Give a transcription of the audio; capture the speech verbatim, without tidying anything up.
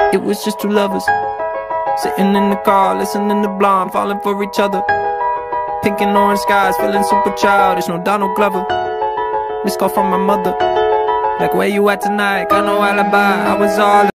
It was just two lovers sitting in the car, listening to Blonde, falling for each other. Pink and orange skies, feeling super childish, no Donald Glover. Missed call from my mother, like, where you at tonight? Got no alibi, I was all